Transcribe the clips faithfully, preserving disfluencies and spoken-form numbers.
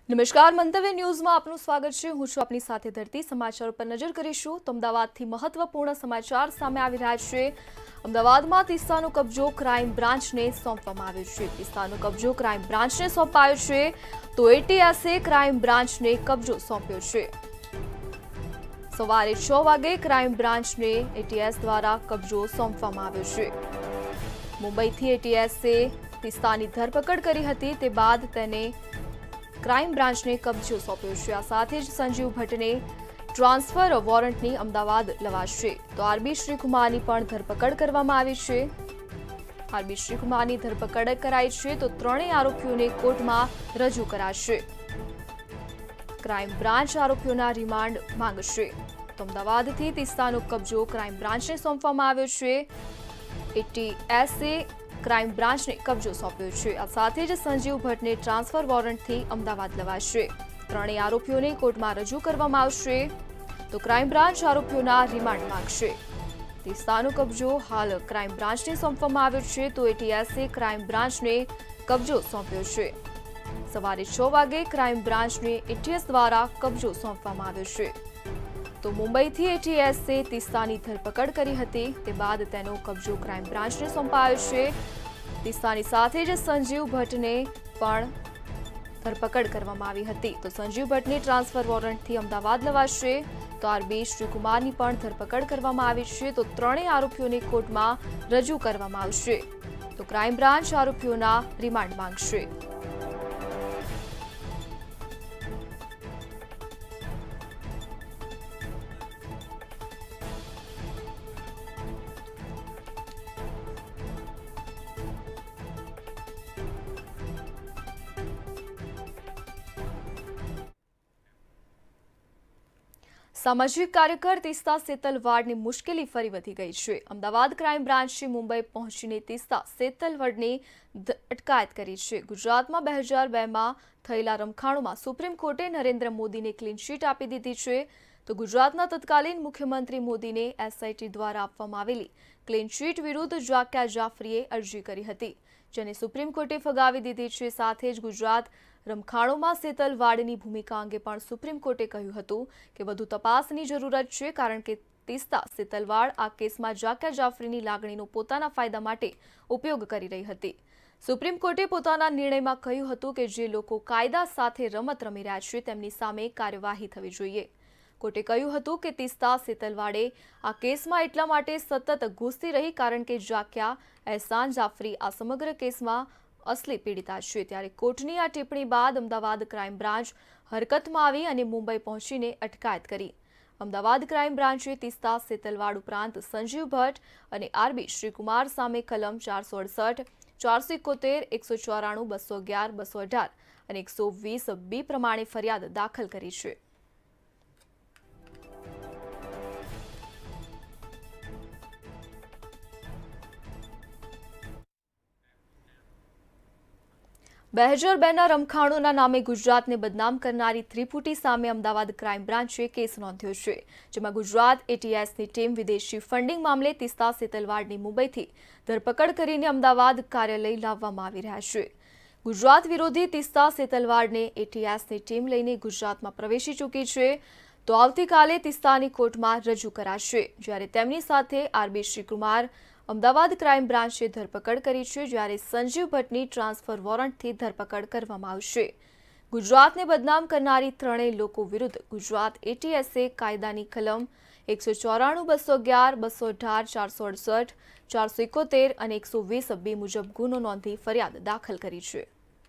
નમસ્કાર, મંતવ્ય ન્યૂઝમાં આપનું સ્વાગત છે। હું છું આપની સાથે ધરતી। સમાચારો પર નજર કરીશું તો અમદાવાદથી મહત્વપૂર્ણ સમાચાર સામે આવી રહ્યા છે। અમદાવાદમાં તીસ્તાનો કબજો ક્રાઇમ બ્રાન્ચને સોંપવામાં આવ્યો છે। તીસ્તાનો કબજો ક્રાઇમ બ્રાન્ચને સોંપાયો છે તો એટીએસે ક્રાઇમ બ્રાન્ચને કબજો સોંપ્યો છે। સવારે છ વાગે ક્રાઇમ બ્રાન્ચને એટીએસ દ્વારા કબજો સોંપવામાં આવ્યો છે। મુંબઈથી એટીએસે તીસ્તાની ધરપકડ કરી હતી, તે બાદ તેને ક્રાઇમ બ્રાન્ચને કબજો સોંપ્યો છે। આ સાથે જ સંજીવ ભટ્ટને ટ્રાન્સફર વોરંટની અમદાવાદ લવાશે તો આરબી શ્રીકુમારની પણ ધરપકડ કરવામાં આવી છે। આરબી શ્રીકુમારની ધરપકડ કરાઈ છે તો ત્રણેય આરોપીઓને કોર્ટમાં રજૂ કરાશે। ક્રાઇમ બ્રાન્ચ આરોપીઓના રિમાન્ડ માંગશે તો અમદાવાદથી તીસ્તાનો કબજો ક્રાઇમ બ્રાન્ચને સોંપવામાં આવ્યો છે। એટીએસે ક્રાઇમ બ્રાન્ચને કબજો સોંપ્યો છે। આ સાથે જ સંજીવ ભટ્ટને ટ્રાન્સફર વોરંટથી અમદાવાદ લવાશે। ત્રણેય આરોપીઓને કોર્ટમાં રજૂ કરવામાં આવશે તો ક્રાઇમ બ્રાન્ચ આરોપીઓના રિમાન્ડ માંગશે। તીસ્તાનો કબજો હાલ ક્રાઇમ બ્રાન્ચને સોંપવામાં આવ્યો છે તો એટીએસે ક્રાઇમ બ્રાન્ચને કબજો સોંપ્યો છે। સવારે છ વાગે ક્રાઇમ બ્રાન્ચને એટીએસ દ્વારા કબજો સોંપવામાં આવ્યો છે તો મુંબઈથી એટીએસે તીસ્તાની ધરપકડ કરી હતી, તે બાદ તેનો કબજો ક્રાઇમ બ્રાન્ચને સોંપાયો છે। તીસ્તાની સાથે જ સંજીવ ભટ્ટને પણ ધરપકડ કરવામાં આવી હતી તો સંજીવ ભટ્ટની ટ્રાન્સફર વોરંટથી અમદાવાદ લવાશે તો આરબી શ્રીકુમારની પણ ધરપકડ કરવામાં આવી છે તો ત્રણેય આરોપીઓને કોર્ટમાં રજૂ કરવામાં આવશે તો ક્રાઇમ બ્રાન્ચ આરોપીઓના રિમાન્ડ માંગશે। સામાજિક કાર્યકર તીસ્તા સેતલવાડની મુશ્કેલી ફરી વધી ગઈ છે। અમદાવાદ ક્રાઇમ બ્રાન્ચે મુંબઈ પહોંચીને તીસ્તા સેતલવાડની અટકાયત કરી છે। ગુજરાતમાં બે હજાર બેમાં થયેલા રમખાણોમાં સુપ્રીમ કોર્ટે નરેન્દ્ર મોદીને ક્લીન ચીટ આપી દીધી છે તો ગુજરાતના તત્કાલીન મુખ્યમંત્રી મોદીને એસઆઈટી દ્વારા આપવામાં આવેલી ક્લીન ચીટ વિરુદ્ધ જાકિયા જાફરીએ અરજી કરી હતી, જેને સુપ્રીમ કોર્ટે ફગાવી દીધી છે। સાથે જ ગુજરાત રમખાણોમાં સેતલવાડની ભૂમિકા અંગે પણ સુપ્રીમ કોર્ટે કહ્યું હતું કે વધુ તપાસની જરૂરત છે, કારણ કે તીસ્તા સેતલવાડ આ કેસમાં જાકિયા જાફરીની લાગણીનો પોતાના ફાયદા માટે ઉપયોગ કરી રહી હતી। સુપ્રીમ કોર્ટે પોતાના નિર્ણયમાં કહ્યું હતું કે જે લોકો કાયદા સાથે રમત રમી રહ્યા છે તેમની સામે કાર્યવાહી થવી જોઈએ। કોર્ટે કહ્યું હતું કે તીસ્તા સેતલવાડે આ કેસમાં એટલા માટે સતત ઘૂસતી રહી કારણ કે જાકિયા એહસાન જાફરી આ સમગ્ર કેસમાં અસલી પીડિતા છે। ત્યારે કોર્ટની આ ટિપ્પણી બાદ અમદાવાદ ક્રાઇમ બ્રાન્ચ હરકતમાં આવી અને મુંબઈ પહોંચીને અટકાયત કરી। અમદાવાદ ક્રાઇમ બ્રાન્ચે તીસ્તા સેતલવાડ ઉપરાંત સંજીવ ભટ્ટ અને આરબી શ્રીકુમાર સામે કલમ ચારસો અડસઠ, ચારસો એકોતેર, એકસો ચોરાણું, બસો અગિયાર, બસો અઢાર અને એકસો વીસ બી પ્રમાણે ફરિયાદ દાખલ કરી છે। બે હજાર બેના રમખાણોના નામે ગુજરાતને બદનામ કરનારી ત્રિપુટી સામે અમદાવાદ ક્રાઇમ બ્રાન્ચે કેસ નોંધ્યો છે, જેમાં ગુજરાત એટીએસની ટીમ વિદેશી ફંડિંગ મામલે તીસ્તા સેતલવાડની મુંબઈથી ધરપકડ કરીને અમદાવાદ કાર્યાલય લાવવામાં આવી રહ્યા છે। ગુજરાત વિરોધી તીસ્તા સેતલવાડને એટીએસની ટીમ લઈને ગુજરાતમાં પ્રવેશી ચૂકી છે તો આવતીકાલે તીસ્તાની કોર્ટમાં રજૂ કરાશે, જ્યારે તેમની સાથે આરબી શ્રીકુમાર અમદાવાદ ક્રાઇમ બ્રાન્ચે ધરપકડ કરી છે, જ્યારે સંજીવ ભટ્ટની ટ્રાન્સફર વોરંટથી ધરપકડ કરવામાં આવશે। ગુજરાતને બદનામ કરનારી ત્રણેય લોકો વિરુદ્ધ ગુજરાત એટીએસે કાયદાની કલમ એકસો ચોરાણું, બસો અગિયાર, બસો અઢાર, ચારસો અડસઠ, ચારસો એકોતેર અને એકસો વીસ બી મુજબ ગુનો નોંધી ફરિયાદ દાખલ કરી છે।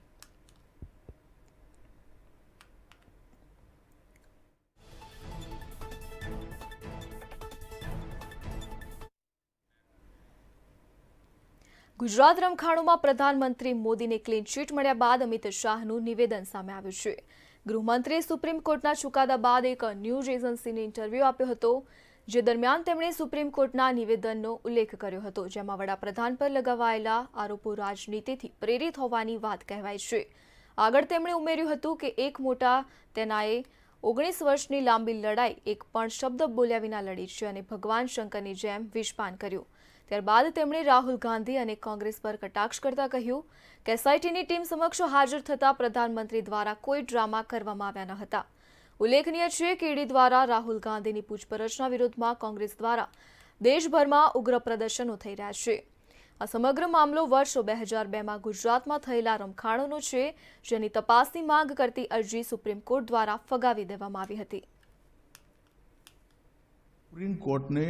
ગુજરાત રમખાણોમાં પ્રધાનમંત્રી મોદીને ક્લીન ચીટ મળ્યા બાદ અમિત શાહનું નિવેદન સામે આવ્યું છે। ગૃહમંત્રીએ સુપ્રીમ કોર્ટના ચુકાદા બાદ એક ન્યૂઝ એજન્સીને ઇન્ટરવ્યૂ આપ્યો હતો, જે દરમિયાન તેમણે સુપ્રીમ કોર્ટના નિવેદનનો ઉલ્લેખ કર્યો હતો, જેમાં વડાપ્રધાન પર લગાવાયેલા આરોપો રાજનીતિથી પ્રેરિત હોવાની વાત કહેવાય છે। આગળ તેમણે ઉમેર્યું હતું કે એક મોટા તેનાએ ઓગણીસ વર્ષની લાંબી લડાઈ એક પણ શબ્દ બોલ્યા વિના લડી છે અને ભગવાન શંકરની જેમ વિષપાન કર્યું। ત્યારબાદ તેમણે રાહુલ ગાંધી અને કોંગ્રેસ પર કટાક્ષ કરતા કહ્યું કે એસઆઈટીની ટીમ સમક્ષ હાજર થતા પ્રધાનમંત્રી દ્વારા કોઈ ડ્રામા કરવામાં આવ્યા ન હતા। ઉલ્લેખનીય છે કે ઈડી દ્વારા રાહુલ ગાંધીની પૂછપરછના વિરોધમાં કોંગ્રેસ દ્વારા દેશભરમાં ઉગ્ર પ્રદર્શનો થઈ રહ્યા છે। આ સમગ્ર મામલો વર્ષ બે હજાર બે માં ગુજરાતમાં થયેલા રમખાણોનો છે, જેની તપાસની માંગ કરતી અરજી સુપ્રીમ कोर्ट द्वारा फगावी देवामां आवी हती। सुप्रीम कोर्ट ने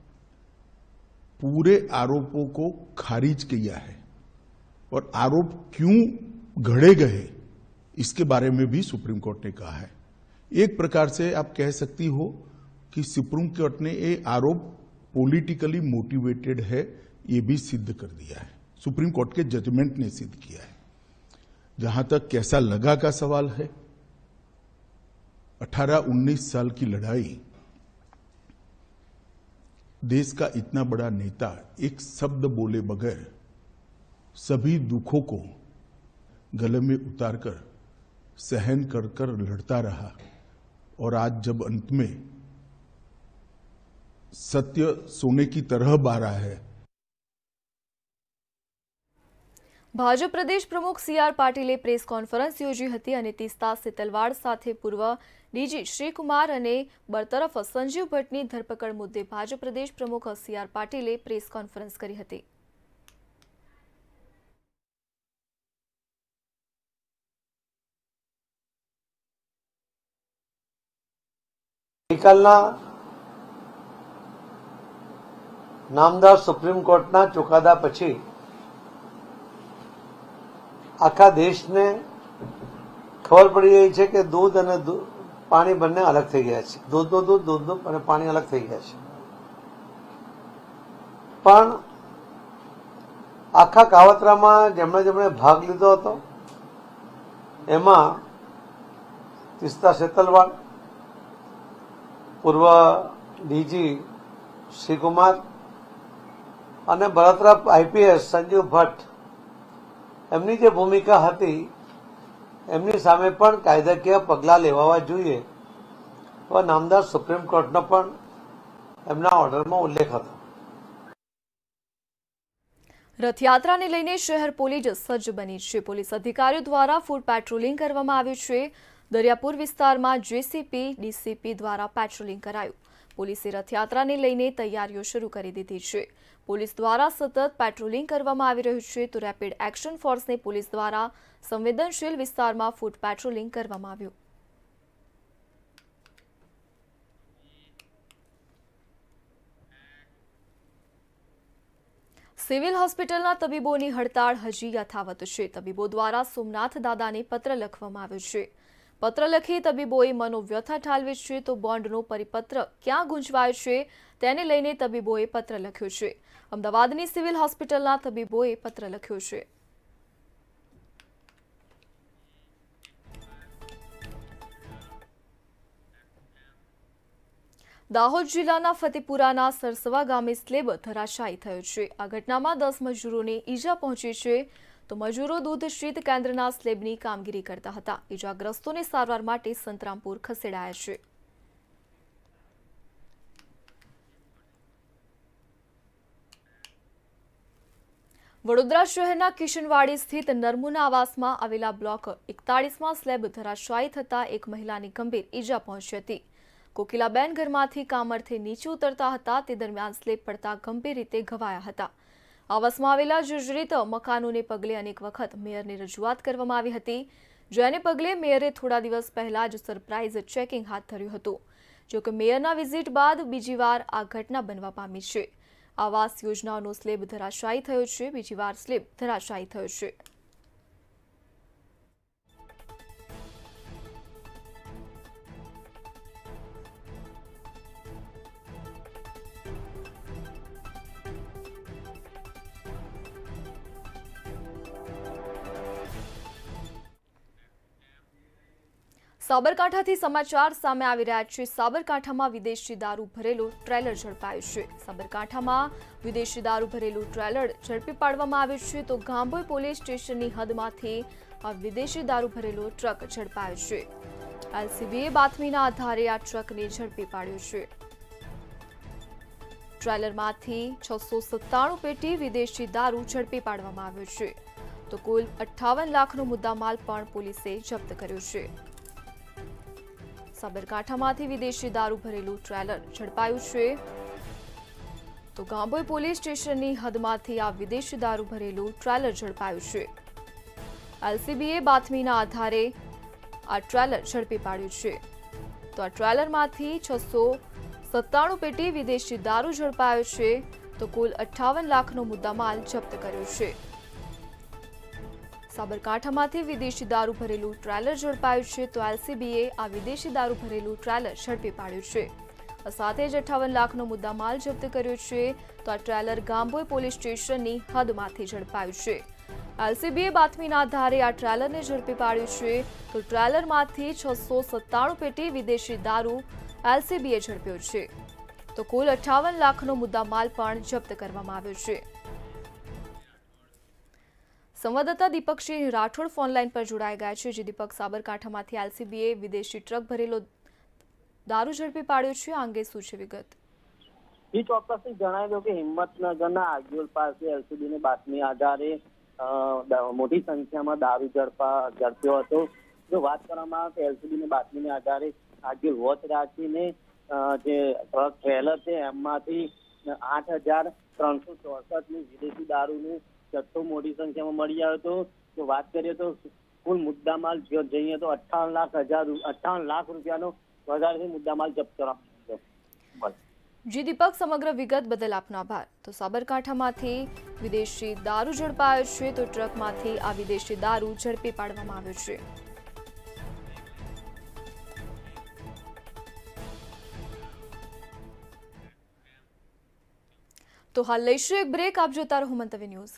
पूरे आरोपों को खारिज किया है और आरोप क्यों घड़े गए इसके बारे में भी सुप्रीम कोर्ट ने कहा है। एक प्रकार से आप कह सकती हो कि सुप्रीम कोर्ट ने ये आरोप पॉलिटिकली मोटिवेटेड है, ये भी सिद्ध कर दिया है। सुप्रीम कोर्ट के जजमेंट ने सिद्ध किया है। जहां तक कैसा लगा का सवाल है, अठारह उन्नीस साल की लड़ाई, देश का इतना बड़ा नेता एक शब्द बोले बगैर सभी दुखों को गले में उतारकर सहन कर कर लड़ता रहा और आज जब अंत में सत्य सोने की तरह बारा है। भाजप प्रदेश प्रमुख सी आर पाटीले प्रेस कॉन्फरन्स योजी हती अने तीस्ता सेतलवाड़ साथे पूर्व डीजी श्रीकुमार अने बरतरफ संजीव भट्टनी धरपकड़ मुद्दे भाजप प्रदेश प्रमुख सी आर पाटीले प्रेस कॉन्फरन्स करी हती। ગઈકાલના નામદાર સુપ્રીમ કોર્ટના ચુકાદા પછી આખા દેશને ખબર પડી ગઈ છે કે દૂધ અને પાણી બંને અલગ થઈ ગયા છે। દૂધનું દૂધ દૂધનું અને પાણી અલગ થઈ ગયા છે। પણ આખા કાવતરામાં જેમણે જેમણે ભાગ લીધો હતો એમાં તીસ્તા સેતલવાડ, પૂર્વ ડીજી શ્રીકુમાર અને બરતરફ આઈપીએસ સંજીવ ભટ્ટ, એમની જે ભૂમિકા હતી એમની સામે પણ કાયદાકીય પગલાં લેવા જોઈએ એવા નામદાર સુપ્રીમ કોર્ટનો પણ એમના ઓર્ડરમાં ઉલ્લેખ હતો। રથયાત્રાને લઈને શહેર પોલીસ સજ્જ બની છે। પોલીસ અધિકારીઓ દ્વારા ફૂટ પેટ્રોલિંગ કરવામાં આવ્યું છે। દરિયાપુર વિસ્તારમાં જેસીપી ડીસીપી દ્વારા પેટ્રોલિંગ કરાયું। પોલીસે રથયાત્રાને લઈને તૈયારીઓ શરૂ કરી દીધી છે। પોલીસ દ્વારા સતત પેટ્રોલિંગ કરવામાં આવી રહ્યું છે તો રેપિડ એક્શન ફોર્સને પોલીસ દ્વારા સંવેદનશીલ વિસ્તારમાં ફૂટ પેટ્રોલિંગ કરવામાં આવ્યું। સિવિલ હોસ્પિટલના તબીબોની હડતાળ હજી યથાવત છે। તબીબો દ્વારા સોમનાથ દાદાને પત્ર લખવામાં આવ્યો છે। પત્ર લખી તબીબોએ મનોવ્યથા ઠાલવી છે તો બોન્ડનો પરિપત્ર ક્યાં ગુંજવાયો છે તેને લઈને તબીબોએ પત્ર લખ્યો છે। અમદાવાદની સિવિલ હોસ્પિટલના તબીબોએ પત્ર લખ્યો છે। દાહોદ જિલ્લાના ફતેપુરાના સરસવા ગામે સ્લેબ ધરાશાયી થયો છે। આ ઘટનામાં દસ મજૂરોને ઈજા પહોંચી છે તો મજૂરો દૂધ શીત કેન્દ્રના સ્લેબની કામગીરી કરતા હતા। ઈજાગ્રસ્તોને સારવાર માટે સંતરામપુર ખસેડાયા છે। વડોદરા શહેરના કિશનવાડી સ્થિત નરમુના આવાસમાં આવેલા બ્લોક એકતાળીસમાં સ્લેબ ધરાશાયી થતા એક મહિલાને ગંભીર ઈજા પહોંચી હતી। કોકિલાબેન ઘરમાંથી કામ અર્થે નીચે ઉતરતા હતા તે દરમિયાન સ્લેબ પડતા ગંભીર રીતે ઘવાયા હતા। આવાસમાં આવેલા જર્જરિત મકાનોને પગલે અનેક વખત મેયરને રજૂઆત કરવામાં આવી હતી, જેને પગલે મેયરે થોડા દિવસ પહેલા જ સરપ્રાઇઝ ચેકિંગ હાથ ધર્યું હતું। જો કે મેયરના વિઝિટ બાદ બીજી વાર આ ઘટના બનવા પામી છે। આવાસ યોજનાઓનો સ્લેબ ધરાશાયી થયો છે, બીજી વાર સ્લેબ ધરાશાયી થયો છે। સાબરકાંઠાથી સમાચાર સામે આવી રહ્યા છે। સાબરકાંઠામાં વિદેશી દારૂ ભરેલો ટ્રેલર ઝડપાયું છે। સાબરકાંઠામાં વિદેશી દારૂ ભરેલું ટ્રેલર ઝડપી પાડવામાં આવ્યું છે તો ગાંભોઈ પોલીસ સ્ટેશનની હદમાંથી આ વિદેશી દારૂ ભરેલો ટ્રક ઝડપાયો છે। એલસીબીએ બાતમીના આધારે આ ટ્રકને ઝડપી પાડ્યો છે। ટ્રેલરમાંથી છસો સત્તાણું પેટી વિદેશી દારૂ ઝડપી પાડવામાં આવ્યો છે, તો કુલ અઠ્ઠાવન લાખનો મુદ્દામાલ પણ પોલીસે જપ્ત કર્યો છે. સાબરકાંઠામાંથી વિદેશી દારૂ ભરેલું ટ્રેલર ઝડપાયું છે, તો ગાંભોઈ પોલીસ સ્ટેશનની હદમાંથી આ વિદેશી દારૂ ભરેલું ટ્રેલર ઝડપાયું છે. એલસીબીએ બાતમીના આધારે આ ટ્રેલર ઝડપી પાડ્યું છે, તો આ ટ્રેલરમાંથી છસો સત્તાણું પેટી વિદેશી દારૂ ઝડપાયો છે, તો કુલ અઠ્ઠાવન લાખનો મુદ્દામાલ જપ્ત કર્યો છે. સાબરકાંઠામાંથી વિદેશી દારૂ ભરેલું ટ્રેલર ઝડપાયું છે, તો એલસીબીએ આ વિદેશી દારૂ ભરેલું ટ્રેલર ઝડપી પાડ્યું છે. સાથે જ અઠ્ઠાવન લાખનો મુદ્દામાલ જપ્ત કર્યો છે, તો આ ટ્રેલર ગાંભોઈ પોલીસ સ્ટેશનની હદમાંથી ઝડપાયું છે. એલસીબીએ બાતમીના આધારે આ ટ્રેલરને ઝડપી પાડ્યું છે, તો ટ્રેલરમાંથી છસો સત્તાણું પેટી વિદેશી દારૂ એલસીબીએ ઝડપ્યો છે, તો કુલ અઠ્ઠાવન લાખનો મુદ્દામાલ પણ જપ્ત કરવામાં આવ્યો છે. સંવાદદાતા દીપકસિંહ રાઠોડ ફોનલાઈન પર જોડાઈ ગયા છે. જે દીપક, સાબરકાંઠામાંથી એલસીબીએ વિદેશી ટ્રક ભરેલો દારૂ ઝડપી પાડ્યો છે, આ અંગે શું છે વિગત? એ ચોક્કસથી જણાવી દો કે હિંમતનગરના આગિયોલ પાસે એલસીબીની બાતમી આધારે મોટી સંખ્યામાં દારૂ ઝડપા ઝડપ્યો હતો. જો વાત કરવામાં આવે તો એલસીબીની બાતમીને આધારે આગિયોલ વોચ રાખીને જે ટ્રક ટ્રેલર છે એમાંથી આઠ હજાર ત્રણસો ચોસઠ ની વિદેશી દારૂનું જથ્થો મોટી સંખ્યામાં મળી આવ્યો હતો. જો વાત કરીએ તો કુલ મુદ્દામાલ જઈએ તો અઠ્ઠાવન લાખ હજાર અઠ્ઠાવન લાખ રૂપિયાનો વધારેથી મુદ્દામાલ જપ્ત કરવામાં આવ્યો. જી દીપક, સમગ્ર વિગત બદલ આપનો આભાર. તો સાબરકાંઠામાંથી વિદેશી દારૂ ઝડપાયો છે, તો ટ્રકમાંથી આ વિદેશી દારૂ ઝડપી પાડવામાં આવ્યો છે. તો હાલ લઈશું એક બ્રેક. આપ જોતા રહો મંતવ્ય ન્યૂઝ.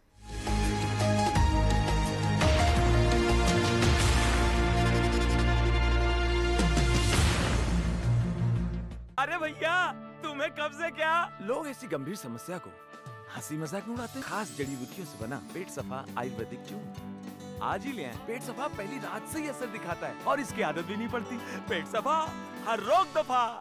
अरे भैया, तुम्हें कब से क्या? लोग ऐसी गंभीर समस्या को हंसी मजाक में उड़ाते हैं। खास जड़ी बूटियों से बना पेट सफा आयुर्वेदिक चूर्ण आज ही ले आए। पेट सफा पहली रात से ही असर दिखाता है और इसकी आदत भी नहीं पड़ती। पेट सफा, हर रोग दफा।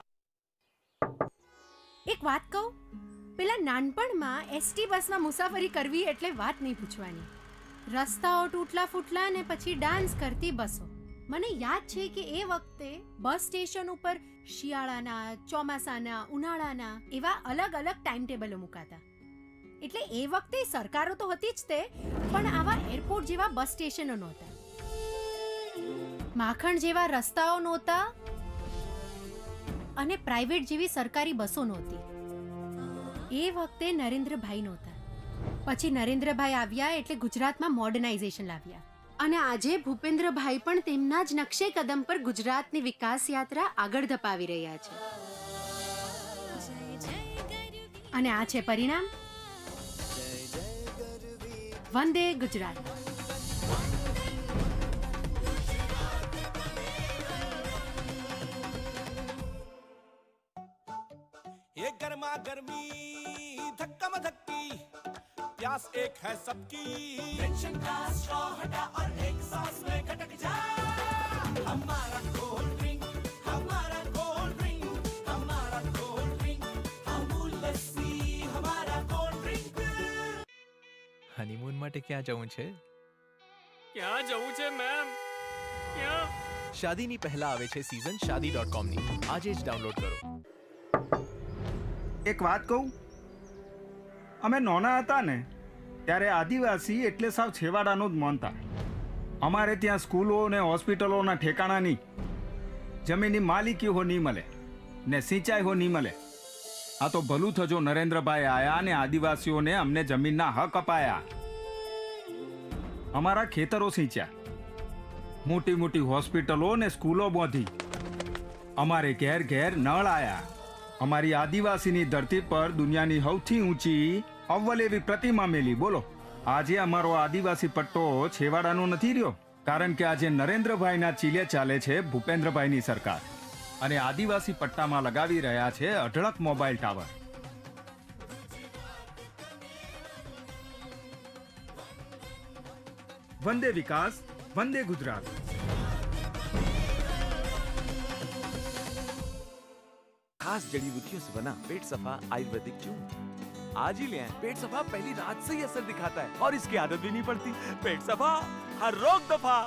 એક વાત કહું, પેલા નાનપણમાં એસટી બસમાં મુસાફરી કરવી એટલે વાત નહીં પૂછવાની. રસ્તાઓ તૂટલા ફૂટલા ને પછી ડાન્સ કરતી બસો. મને યાદ છે કે એ વખતે બસ સ્ટેશન ઉપર શિયાળાના, ચોમાસાના, ઉનાળાના એવા અલગ અલગ ટાઈમ ટેબલો મુકાતા. એટલે એ વખતે સરકારો તો હતી જ તે, પણ આવા એરપોર્ટ જેવા બસ સ્ટેશનો નહોતા, માખણ જેવા રસ્તાઓ નહોતા અને પ્રાઇવેટ જેવી સરકારી બસો નહોતી. એ વખતે નરેન્દ્રભાઈ નહોતા. પછી નરેન્દ્રભાઈ આવ્યા એટલે ગુજરાતમાં મોડર્નાઇઝેશન લાવ્યા અને આજે ભૂપેન્દ્રભાઈ પણ તેમના જ નકશે કદમ પર ગુજરાતની વિકાસ યાત્રા આગળ ધપાવી રહ્યા છે. અને આ છે પરિણામ. વંદે ગુજરાત. ये गर्मा गर्मी धक्का धक्की प्यास एक है सबकी टेंशन का स्ट्रॉ हटा और एक सांस में खटक जा हमारा कोल्ड ड्रिंक हमारा कोल्ड ड्रिंक हमारा कोल्ड ड्रिंक अमूल लस्सी हमारा कोल्ड ड्रिंक. હનીમૂન માટે ક્યાં જવું છે? ક્યાં જવું છે મેમ? ક્યાં? શાદીની પહેલા આવે છે સીઝન શાદી ડોટ કોમ ની. આજે જ ડાઉનલોડ કરો. એક વાત કહું, અમે નાના હતા ને ત્યારે આદિવાસી એટલે સાવ છેવાડાનું જ માનતા. અમારે ત્યાં સ્કૂલો ને હોસ્પિટલોના ઠેકાણા નહીં, જમીનની માલિકી હો નહીં મળે ને સિંચાઈ હો નહીં મળે. આ તો ભલું થજો નરેન્દ્રભાઈ આયા ને આદિવાસીઓને અમને જમીનના હક અપાયા. અમારા ખેતરો સિંચ્યા, મોટી મોટી હોસ્પિટલો ને સ્કૂલો બાંધી, અમારે ઘેર ઘેર નળ આયા. અમારી આદિવાસીની ધરતી પર દુનિયાની સૌથી ઊંચી અવ્વલ એવી પ્રતિમા મેલી. બોલો, આજે અમારો આદિવાસી પટ્ટો છેવાડાનો નથી રહ્યો, કારણ કે આજે નરેન્દ્રભાઈના ચીલે ચાલે છે ભૂપેન્દ્રભાઈની સરકાર અને આદિવાસી પટ્ટામાં લગાવી રહ્યા છે અઢળક મોબાઈલ ટાવર. વંદે વિકાસ, વંદે ગુજરાત. खास जड़ी बूटियों से बना पेट सफा आयुर्वेदिक चूर्ण। आज ही ले आएं। पेट सफा पहली रात से ही असर दिखाता है और इसकी आदत भी नहीं पड़ती। पेट सफा, हर रोग दफा।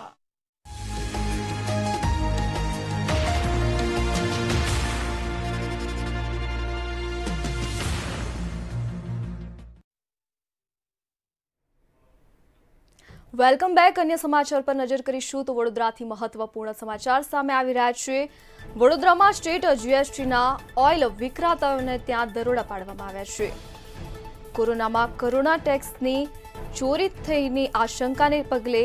Welcome back. અન્ય સમાચાર પર નજર કરીશું તો વડોદરાથી મહત્વપૂર્ણ સમાચાર સામે આવી રહ્યા છે. વડોદરામાં સ્ટેટ જીએસટીના ઓઇલ વિક્રેતાઓને ત્યાં દરોડા પાડવામાં આવ્યા છે. કોરોનામાં કરોના ટેક્સની ચોરી થઈની આશંકાને પગલે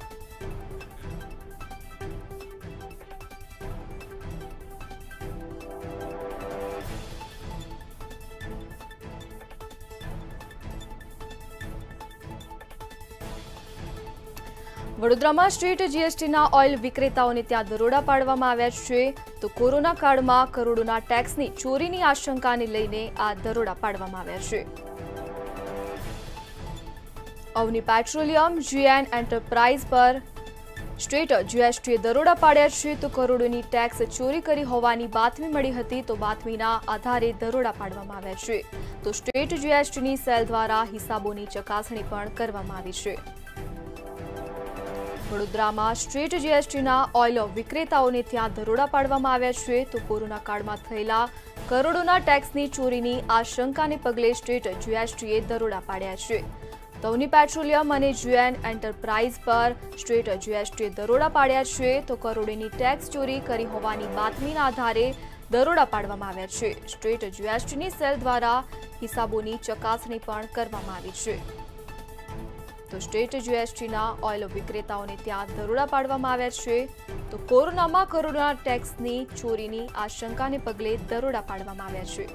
વડોદરામાં સ્ટ્રીટ જીએસટીના ઓઇલ વિક્રેતાઓને ત્યાં દરોડા પાડવામાં આવ્યા છે. તો કોરોના કાળમાં કરોડોના ટેક્સની ચોરીની આશંકાને લઈને આ દરોડા પાડવામાં આવ્યા છે. અવની પેટ્રોલિયમ જીએન એન્ટરપ્રાઇઝ પર સ્ટેટ જીએસટીએ દરોડા પાડ્યા છે. તો કરોડોની ટેક્સ ચોરી કરી હોવાની બાતમી મળી હતી. તો બાતમીના આધારે દરોડા પાડવામાં આવ્યા છે. તો સ્ટેટ જીએસટીની સેલ દ્વારા હિસાબોની ચકાસણી પણ કરવામાં આવી છે. વડોદરામાં સ્ટ્રીટ જીએસટીના ઓઇલ વિક્રેતાઓને ત્યાં દરોડા પાડવામાં આવ્યા છે. તો કોરોના કાળમાં થયેલા કરોડોના ટેક્સની ચોરીની આશંકાને પગલે સ્ટેટ જીએસટીએ દરોડા પાડ્યા છે. તવની પેટ્રોલિયમ અને જીએન એન્ટરપ્રાઇઝ પર સ્ટેટ જીએસટીએ દરોડા પાડ્યા છે. તો કરોડોની ટેક્સ ચોરી કરી હોવાની બાતમીના આધારે દરોડા પાડવામાં આવ્યા છે. સ્ટેટ જીએસટીની સેલ દ્વારા હિસાબોની ચકાસણી પણ કરવામાં આવી છે. તો સ્ટેટ જીએસટીના ઓઇલ વિક્રેતાઓને ત્યાં દરોડા પાડવામાં આવ્યા છે. તો કોરોનામાં કરોડોના ટેક્સની ચોરીની આશંકાને પગલે દરોડા પાડવામાં આવ્યા છે.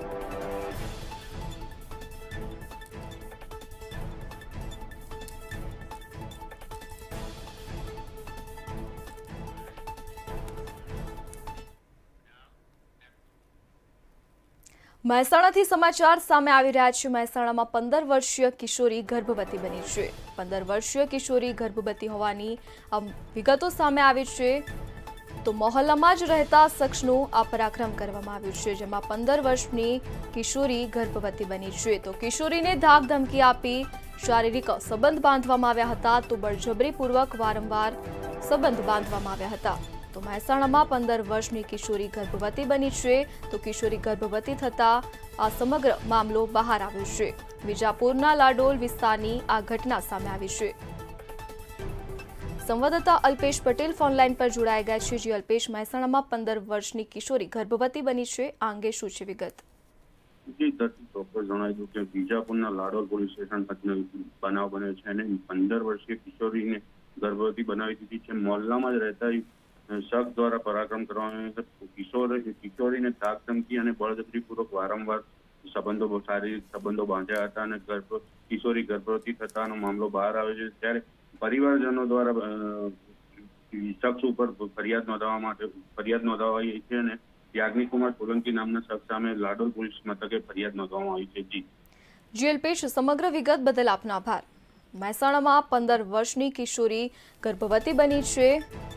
મહેસાણાથી સમાચાર સામે આવી રહ્યા છે. મહેસાણામાં પંદર વર્ષીય કિશોરી ગર્ભવતી બની છે. પંદર વર્ષીય કિશોરી ગર્ભવતી હોવાની વિગતો સામે આવી છે. તો મોહલ્લામાં જ રહેતા શખ્સનું આ પરાક્રમ કરવામાં આવ્યું છે, જેમાં પંદર વર્ષની કિશોરી ગર્ભવતી બની છે. તો કિશોરીને ધાક ધમકી આપી શારીરિક સંબંધ બાંધવામાં આવ્યા હતા. તો બળજબરીપૂર્વક વારંવાર સંબંધ બાંધવામાં આવ્યા હતા. તો મહેસાણામાં પંદર વર્ષની કિશોરી ગર્ભવતી બની છે. તો કિશોરી ગર્ભવતી થતા આ સમગ્ર મામલો બહાર આવ્યો છે. વિજાપુરના લાડોલ વિસ્તારની આ ઘટના સામે આવી છે. સંવાદદાતા અલ્પેશ પટેલ ફોનલાઈન પર જોડાઈ ગયા છે. જે અલ્પેશ, મહેસાણામાં પંદર વર્ષની કિશોરી ગર્ભવતી બની છે, આ અંગે શું છે વિગત? જી દર્શક ચોક્કસ જણાવી દઉં કે વિજાપુરના લાડોલ પોલીસ સ્ટેશન બનાવ બન્યો છે અને પંદર વર્ષીય કિશોરીને ગર્ભવતી બનાવી દીધી છે. મોહલ્લામાં જ રહેતા શખ્સ દ્વારા પરાક્રમ કરવામાં કિશોર કિશોરીને ધાક ધમકી અને બળજબરીપૂર્વક વારંવાર સંબંધો શારીરિક સંબંધો બાંધ્યા હતા અને ગર્ભ કિશોરી ગર્ભવતી થતાનો મામલો બહાર આવ્યો છે. ત્યારે પરિવારજનો દ્વારા શખ્સ ઉપર ફરિયાદ નોંધવા માટે ફરિયાદ નોંધાવાઈ છે અને યાજ્ઞિકુમાર સોલંકી નામના શખ્સ સામે લાડોલ પોલીસ મથકે ફરિયાદ નોંધવામાં આવી છે. જી જી અલ્પેશ, સમગ્ર વિગત બદલ આપનો આભાર. મહેસાણામાં પંદર વર્ષની કિશોરી ગર્ભવતી બની છે.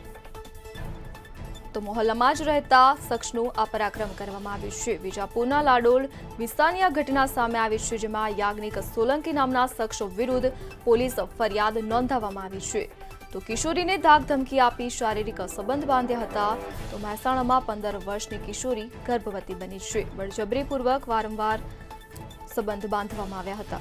તો મોહલ્લામાં જ રહેતા શખ્સનું આ પરાક્રમ કરવામાં આવ્યું છે. વિજાપુરના લાડોલ વિસ્તારની આ ઘટના સામે આવી છે, જેમાં યાજ્ઞિક સોલંકી નામના શખ્સ વિરુદ્ધ પોલીસ ફરિયાદ નોંધાવવામાં આવી છે. તો કિશોરીને ધાક ધમકી આપી શારીરિક સંબંધ બાંધ્યા હતા. તો મહેસાણામાં પંદર વર્ષની કિશોરી ગર્ભવતી બની છે. બળજબરીપૂર્વક વારંવાર સંબંધ બાંધવામાં આવ્યા હતા.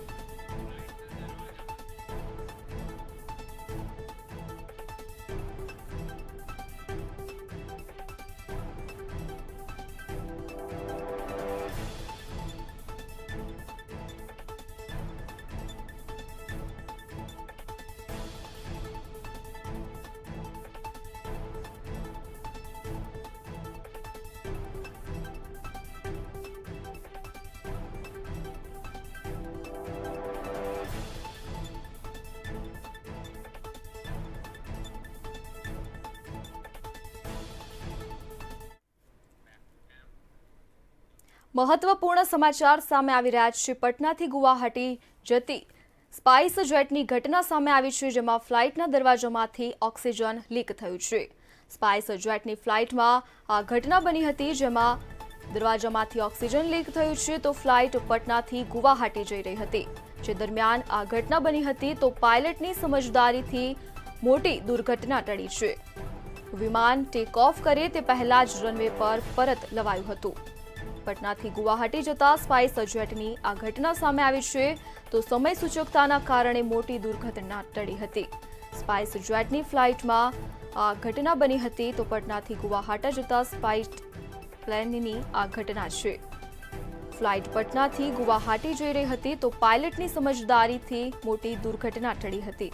મહત્વપૂર્ણ સમાચાર સામે આવી રહ્યા છે. પટનાથી ગુવાહાટી જતી સ્પાઇસ જેટની ઘટના સામે આવી છે, જેમાં ફ્લાઇટના દરવાજામાંથી ઓક્સિજન લીક થયું છે. સ્પાઇસ જેટની ફ્લાઇટમાં આ ઘટના બની હતી, જેમાં દરવાજામાંથી ઓક્સિજન લીક થયું છે તો ફ્લાઇટ પટનાથી ગુવાહાટી જઈ રહી હતી, જે દરમિયાન આ ઘટના બની હતી તો પાયલટની સમજદારીથી મોટી દુર્ઘટના ટળી છે। વિમાન ટેક ઓફ કરે તે પહેલા જ રનવે પર પરત લવાયું હતું। પટનાથી ગુવાહાટી જતા સ્પાઇસ જેટની આ ઘટના સામે આવી છે તો સમય સૂચકતાના કારણે મોટી દુર્ઘટના ટળી હતી। સ્પાઇસ જેટની ફ્લાઇટમાં આ ઘટના બની હતી તો પટનાથી ગુવાહાટી જતા સ્પાઇસ પ્લેનની આ ઘટના છે। ફ્લાઇટ પટનાથી ગુવાહાટી જઈ રહી હતી તો પાયલટની સમજદારીથી મોટી દુર્ઘટના ટળી હતી।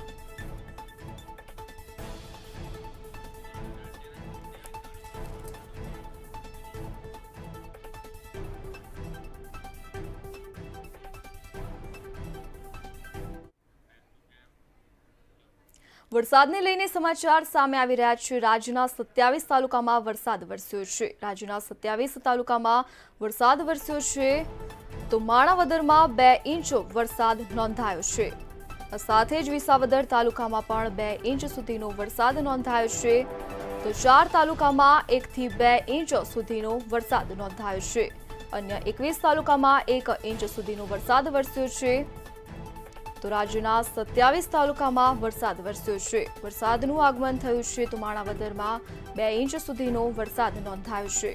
વરસાદને લઈને સમાચાર સામે આવી રહ્યા છે। રાજ્યના સત્યાવીસ તાલુકામાં વરસાદ વરસ્યો છે। રાજ્યના સત્યાવીસ તાલુકામાં વરસાદ વરસ્યો છે તો માણાવદરમાં બે ઇંચ વરસાદ નોંધાયો છે। સાથે જ વિસાવદર તાલુકામાં પણ બે ઇંચ સુધીનો વરસાદ નોંધાયો છે તો ચાર તાલુકામાં એકથી બે ઇંચ સુધીનો વરસાદ નોંધાયો છે। અન્ય એકવીસ તાલુકામાં એક ઇંચ સુધીનો વરસાદ વરસ્યો છે તો રાજ્યના સત્યાવીસ તાલુકામાં વરસાદ વરસ્યો છે। વરસાદનું આગમન થયું છે તો માણાવદરમાં બે ઇંચ સુધીનો વરસાદ નોંધાયો છે।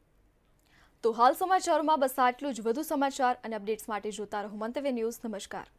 તો હાલ સમાચારોમાં બસ આટલું જ। વધુ સમાચાર અને અપડેટ્સ માટે જોતા રહો મંતવ્ય ન્યૂઝ। નમસ્કાર।